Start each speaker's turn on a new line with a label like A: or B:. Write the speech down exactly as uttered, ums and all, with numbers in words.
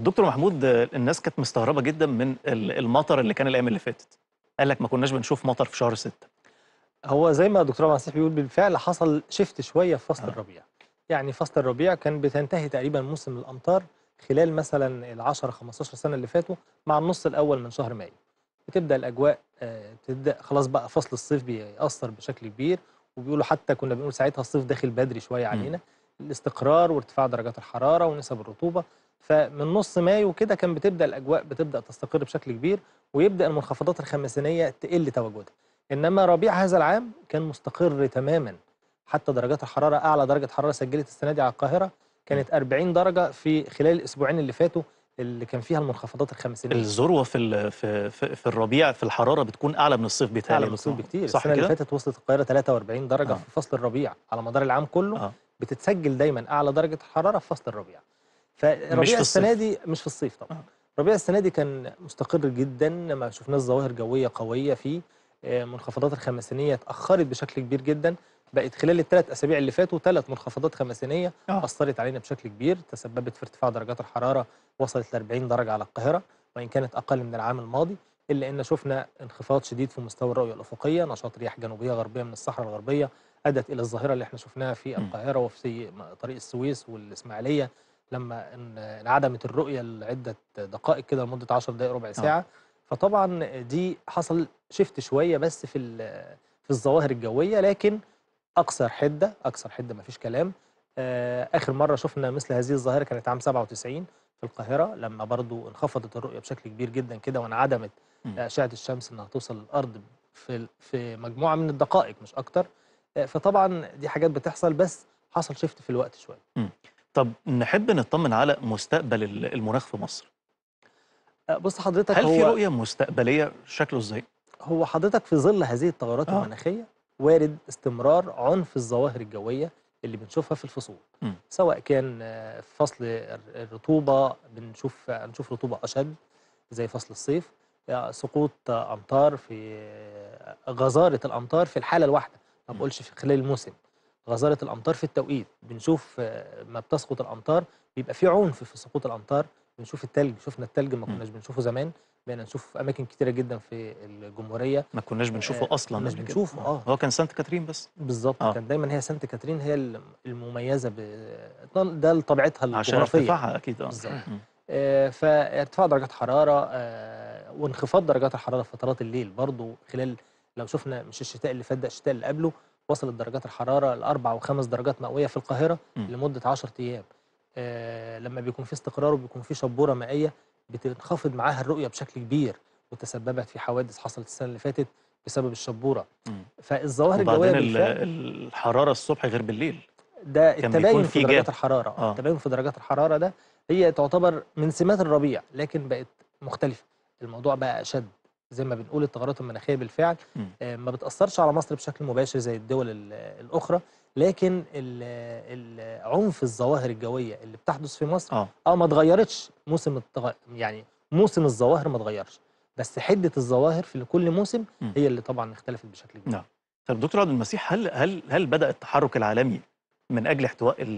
A: دكتور محمود، الناس كانت مستغربة جدًا من ال المطر اللي كان الأيام اللي فاتت، قال لك ما كناش بنشوف مطر في شهر ستة.
B: هو زي ما الدكتور عبد الناصر بيقول بالفعل حصل shift شوية في فصل
A: آه.
B: الربيع، يعني فصل الربيع كان بتنتهي تقريبًا موسم الأمطار خلال مثلًا العشرة خمستاشر سنة اللي فاتوا مع النص الأول من شهر مايو، بتبدأ الأجواء آآ تبدأ خلاص بقى فصل الصيف بيأثّر بشكل كبير، وبيقولوا حتى كنا بنقول ساعتها الصيف داخل بدري شوية
A: إمم.
B: علينا، الاستقرار وارتفاع درجات الحرارة ونسب الرطوبة، فمن نص مايو كده كان بتبدأ الأجواء بتبدأ تستقر بشكل كبير، ويبدأ المنخفضات الخماسينية تقل تواجدها. إنما ربيع هذا العام كان مستقر تمامًا، حتى درجات الحرارة أعلى درجة حرارة سجلت السنة دي على القاهرة
A: إمم.
B: كانت أربعين درجة في خلال الأسبوعين اللي فاتوا اللي كان فيها المنخفضات الخماسينية.
A: الذروة في ال في في في الربيع في الحرارة بتكون أعلى من الصيف بيتهيأ لي
B: أعلى
A: يا
B: من
A: دكتور
B: الصيف
A: محمود،
B: بكتير،
A: صح
B: السنة اللي
A: كده؟
B: فاتت وصلت القاهرة تلاتة وأربعين درجة
A: آه.
B: في فصل الربيع على مدار العام كله،
A: آه.
B: بتتسجل دايمًا أعلى درجة حرارة في فصل الربيع.
A: مش
B: فربيع
A: في
B: السنة
A: الصيف.
B: دي مش في الصيف طبعًا،
A: آه.
B: ربيع السنة دي كان مستقر جدًا، ما شفناش ظواهر جوية قوية فيه، آآ منخفضات الخماسينية اتأخرت بشكل كبير جدًا، بقت خلال التلات أسابيع اللي فاتوا تلات منخفضات خماسينية
A: آه.
B: أثّرت علينا بشكل كبير، تسببت في ارتفاع درجات الحرارة وصلت لأربعين درجة على القاهرة، وإن كانت أقل من العام الماضي، إلا إن شفنا انخفاض شديد في مستوى الرؤية الأفقية، نشاط رياح جنوبية غربية من الصحرا الغربية أدت إلى الظاهرة اللي إحنا شفناها في
A: إمم.
B: القاهرة وفي م طريق السويس والإسماعيلية، لمّا ان انعدمت الرؤية لعدة دقائق كده لمدة عشر دقايق ربع
A: آه.
B: ساعة، فطبعًا دي حصل shift شوية بس في ال في الظواهر الجوية، لكن أكثر حدة، أكثر حدة ما فيش كلام. آآ آخر مرة شُفنا مثل هذه الظاهرة كانت عام سبعة وتسعين في القاهرة، لمّا برضه انخفضت الرؤية بشكل كبير جدًا كده وانعدمت
A: إمم.
B: أشعة الشمس إنها توصل للأرض في ال في مجموعة من الدقائق مش أكتر، آآ فطبعًا دي حاجات بتحصل بس حصل shift في الوقت شوية.
A: إمم. طب نحب نطمن على مستقبل ال المناخ في مصر.
B: أ بُص حضرتك
A: هل في
B: هو
A: رؤية مستقبلية شكله إزاي؟
B: هو حضرتك في ظل هذه التغيرات
A: آه.
B: المناخية وارد استمرار عنف الظواهر الجوية اللي بنشوفها في الفصول،
A: إمم.
B: سواء كان في فصل الر الرطوبة بنشوف هنشوف رطوبة أشد زي فصل الصيف، آآ سقوط أمطار في غزارة الأمطار في الحالة الواحدة، ما
A: إمم.
B: باقولش في خلال الموسم، غزارة الأمطار في التوقيت، بنشوف أمّا بتسقط الأمطار بيبقى في عنف في سقوط الأمطار، بنشوف التلج، شُفنا التلج ما
A: إمم.
B: كناش بنشوفه زمان، بقينا نشوفه في أماكن كتيرة جدًا في الجمهورية،
A: ما كناش بنشوفه
B: آآ ما
A: أصلًا
B: كناش
A: قبل كده،
B: بنشوفه
A: آه،
B: آه.
A: هو كان سانت كاترين بس.
B: بالضبط،
A: آه.
B: كان دايمًا هي سانت كاترين هي ال المميزة ب ده لطبيعتها
A: عشان
B: الجغرافية يعني،
A: ارتفاعها أكيد، آه.
B: بالضبط.
A: إمم.
B: آآ فارتفاع درجات حرارة آآ وانخفاض درجات الحرارة في فترات الليل برضه خلال لو شُفنا مش الشتاء اللي فات ده الشتاء اللي قبله، وصلت درجات الحرارة لأربع وخمس درجات مئوية في القاهرة
A: إمم.
B: لمدة عشرة أيام. آآ لمّا بيكون في استقرار وبيكون في شبورة مائية بتنخفض معاها الرؤية بشكل كبير، وتسببت في حوادث حصلت السنة اللي فاتت بسبب الشبورة.
A: إمم.
B: فالظواهر الجوية
A: وبعدين ال
B: بالفعل
A: الحرارة الصبح غير بالليل،
B: ده
A: كان بيكون
B: التباين في
A: في
B: درجات
A: gap.
B: الحرارة آه،
A: آه.
B: التباين في درجات الحرارة ده هي تعتبر من سمات الربيع، لكن بقت مختلفة، الموضوع بقى أشد، زي ما بنقول التغيرات المناخية بالفعل
A: إمم.
B: آآ ما بتأثّرش على مصر بشكل مباشر زي الدول ال الأخرى، لكن ال ال عنف الظواهر الجوية اللي بتحدث في مصر
A: آه.
B: آه ما اتغيّرتش موسم التغ يعني موسم الظواهر ما اتغيّرش، بس حدة الظواهر في كل موسم
A: إمم.
B: هي اللي طبعًا اختلفت بشكل كبير.
A: نعم. طب دكتور عبد المسيح، هل هل هل بدأ التحرُّك العالمي من أجل احتواء ال